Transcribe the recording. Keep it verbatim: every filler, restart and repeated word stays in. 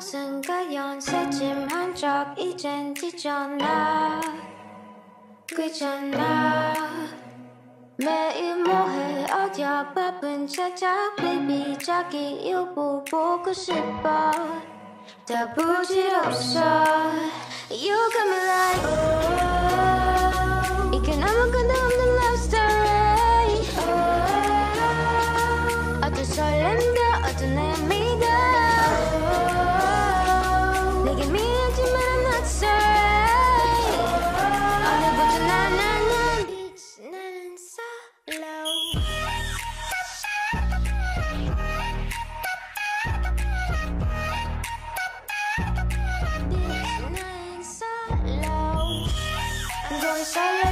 순간 연세짐한 적 이젠 뒤져나 귀찮아 매일 뭐해 어디야 바쁜 차작 baby 자기 일부 보고 싶어 다 부질없어 You got me like oh, 이게 아무것도 없는 love story oh, 어떤 설렘도 어떤 의미도 oh, 내게 미안하지만 I'm not sorry 오늘부터 나는 bitch 나는 solo bitch 나는 solo I'm going solo